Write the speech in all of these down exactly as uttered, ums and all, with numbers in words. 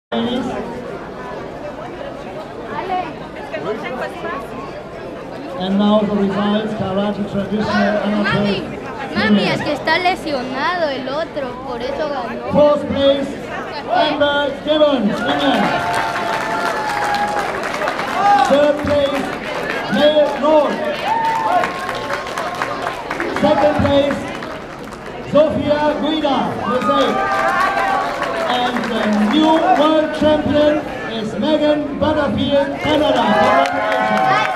ladies. And now the results, karate traditional amateur. Mami, es que está lesionado el otro, por eso ganó. Fourth place, Amber Gibbons, England. Third place, Neil North. Second place, Sofia Guida, U S A. And the new world champion is Megan Butterfield, Canada. Congratulations.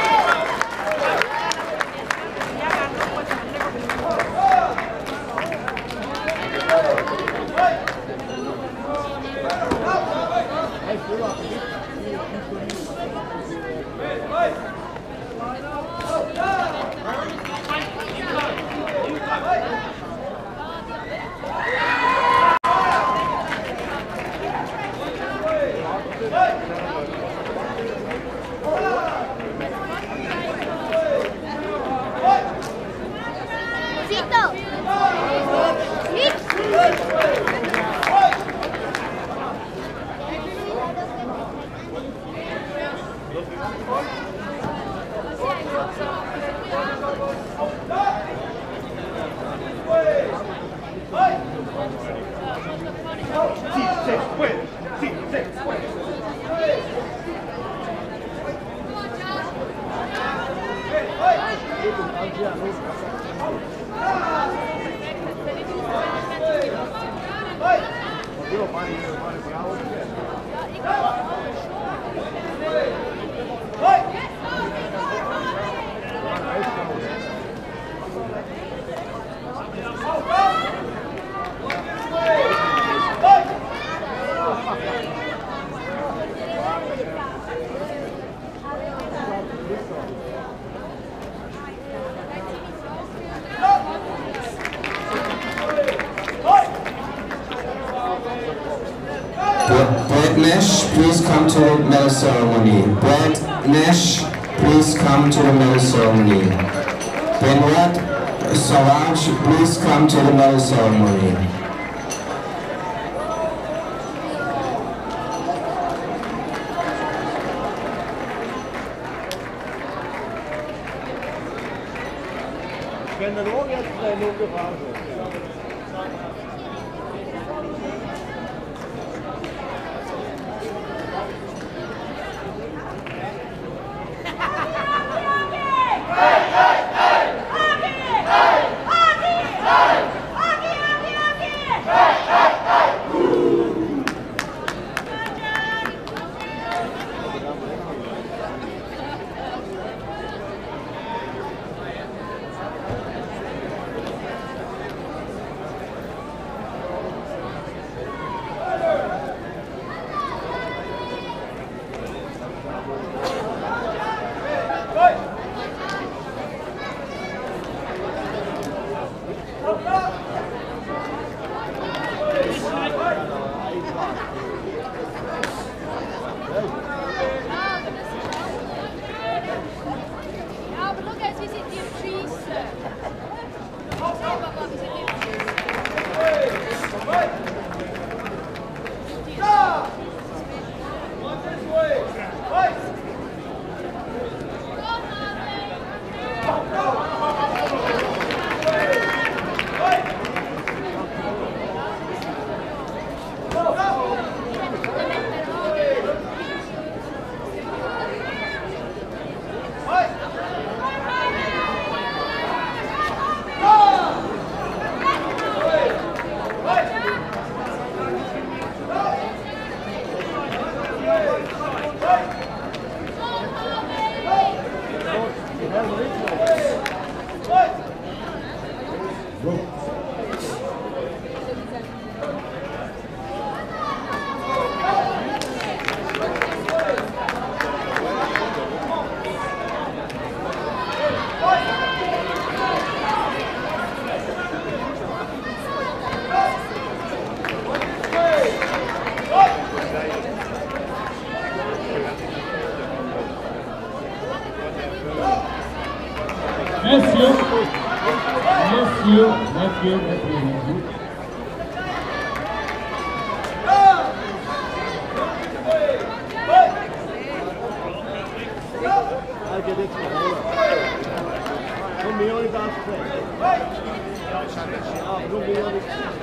Brad Nash, please come to the medal ceremony. Brad Nash, please come to the medal ceremony. Benoit Sauvage, please come to the medal ceremony. Bless you. Bless you. Bless you. Bless you. Bless you. Spanish.